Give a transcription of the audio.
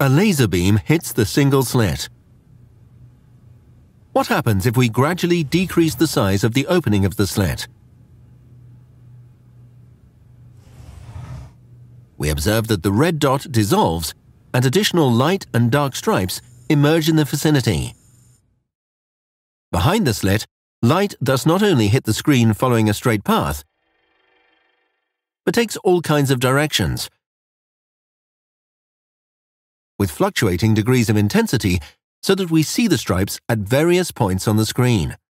A laser beam hits the single slit. What happens if we gradually decrease the size of the opening of the slit? We observe that the red dot dissolves and additional light and dark stripes emerge in the vicinity. Behind the slit, light does not only hit the screen following a straight path, but takes all kinds of directions, with fluctuating degrees of intensity so that we see the stripes at various points on the screen.